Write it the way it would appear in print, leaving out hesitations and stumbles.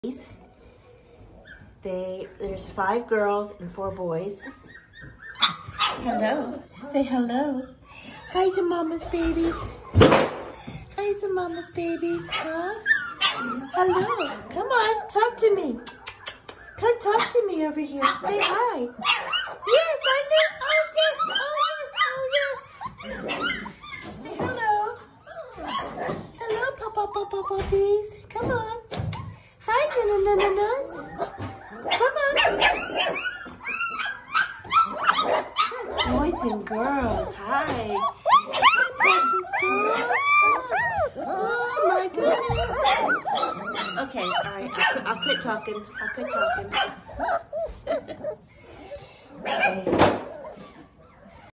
There's 5 girls and 4 boys. Hello. Say hello. Hi, some mama's babies. Hi, some mama's babies. Huh? Hello. Come on, talk to me. Come talk to me over here. Say hi. Yes, I know. Oh, yes. Say hello. Hello, Papa puppies. Come on. Hi, na-na-na-na-nas. Come on. Boys and girls, hi. Hi, precious girls. Oh, my goodness. Okay, all right. I'll quit talking.